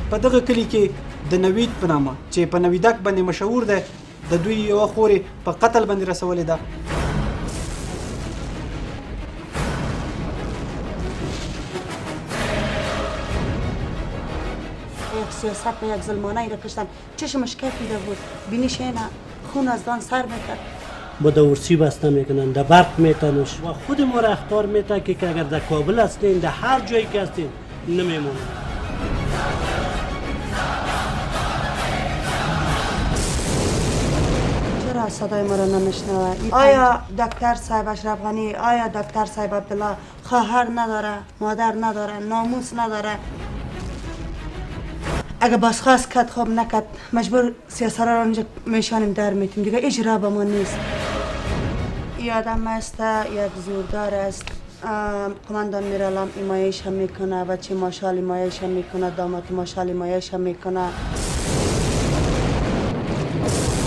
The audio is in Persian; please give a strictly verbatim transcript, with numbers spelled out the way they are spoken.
په دغه کلي کې د نوید په نامه چې په نویدک باندې مشهور دی د دوی یوه خورې په قتل باندې رسولې ده. سیاست به یک ظلمانه را کشتن. چشمش کفیده بود، بینیش اینه خون از دان سر میکرد. با دورسی بسته میکنن، در برق میتنش و خود ما را اختار میته که اگر در کابل هستین در هر جایی که هستین نمیمونن. چرا صدای ما را نمیشنوه؟ آیا دکتر صاحب اشرف غنی، آیا دکتر صاحب عبدالله خواهر نداره، مادر نداره، ناموس نداره؟ اگه بازخواست کرد خوب نکرد مجبور سیاسره را اونجا میشانیم در میتیم دیگه اجرا به ما نیست. این آدم است یک زوردار است. قماندان میرالم ایمایش هم میکنه، بچه ماشال ایمایش هم میکنه، داماد ماشال ایمایش هم میکنه.